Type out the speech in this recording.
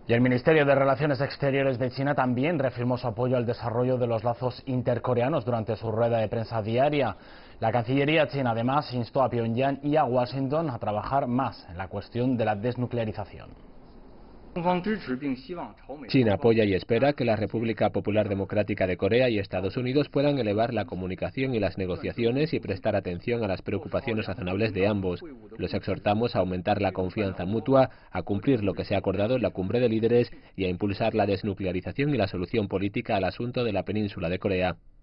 Y el Ministerio de Relaciones Exteriores de China también reafirmó su apoyo al desarrollo de los lazos intercoreanos durante su rueda de prensa diaria. La Cancillería china además instó a Pyongyang y a Washington a trabajar más en la cuestión de la desnuclearización. China apoya y espera que la República Popular Democrática de Corea y Estados Unidos puedan elevar la comunicación y las negociaciones y prestar atención a las preocupaciones razonables de ambos. Los exhortamos a aumentar la confianza mutua, a cumplir lo que se ha acordado en la cumbre de líderes y a impulsar la desnuclearización y la solución política al asunto de la península de Corea.